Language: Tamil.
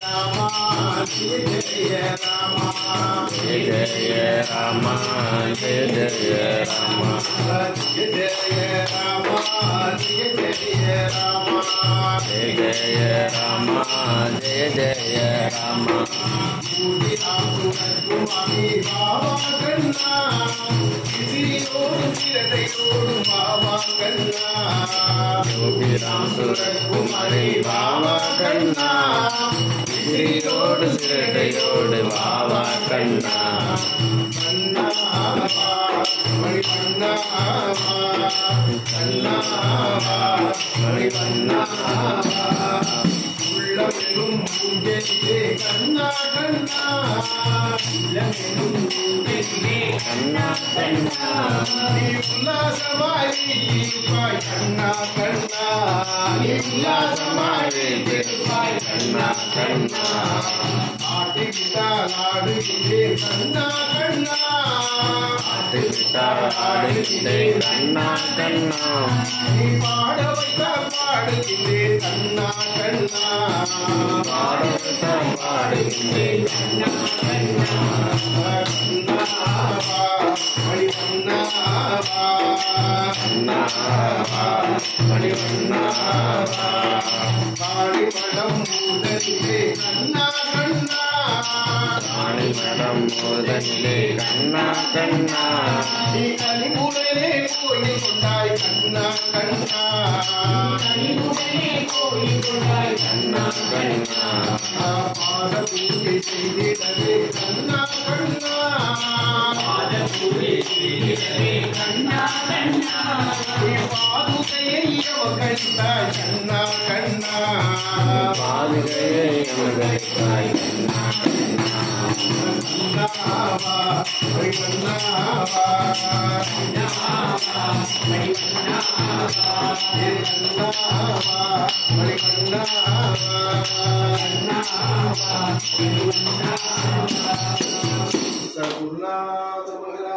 Rama Jai Jai Rama Jai Jai Rama Jai Jai Rama Jai Jai Rama Jai Jai Rama Jai Jai Rama Jai Jai Rama Mudi Amu Kumami Baba Kanna Kisi Odu Siratai Odu Baba Kanna Yogi Ram Surat Kumari Baba Kanna Kisi Odu Siratai Odu Baba Kanna Kanna Mari Kanna Kanna Mari Kanna உள்ளமெனும் பூஜையிலே கண்ணா கண்ணா உள்ளமெனும் பூஜையிலே கண்ணா கண்ணா நீ உல்லாசமாய் இருப்பாய் கண்ணா கண்ணா நீ உல்லாசமாய் இருப்பாய் கண்ணா கண்ணா ஆட்டுவிட்டால் ஆடுகிறேன் கண்ணா கண்ணா ஆட்டுவிட்டால் ஆடுகிறேன் கண்ணா கண்ணா நீ பாட வைத்தால் பாடுகிறேன் கண்ணா கண்ணா பாட வைத்தால் பாடுகிறேன் கண்ணா கண்ணா கண்ணா மணி கண்ணா கண்ணா மணி கண்ணா காளி மடம் முதலிலே கண்ணா கண்ணா காளி மடம் முதலிலே கண்ணா கண்ணா நீ கலிமுகனே கோயில் கொண்டாய் கண்ணா கண்ணா கலிமுகனே கோயில் கொண்டாய் கண்ணா கண்ணா பாத பூஜை செய்திடவே கண்ணா கண்ணா பாத பூஜை செய்திடவே கண்ணா கண்ணா நீ பாதுகையை அவகரித்தாய் கண்ணா கண்ணா பாதுகையை அவகரித்தாய் கண்ணா கண்ணா கண்ணாவா ஹரி கண்ணாவா கண்ணாவா ஹரி கண்ணாவா கண்ணாவா ஹரி கண்ணாவா கண்ணாவா ஹரி கண்ணாவா சகுருநாத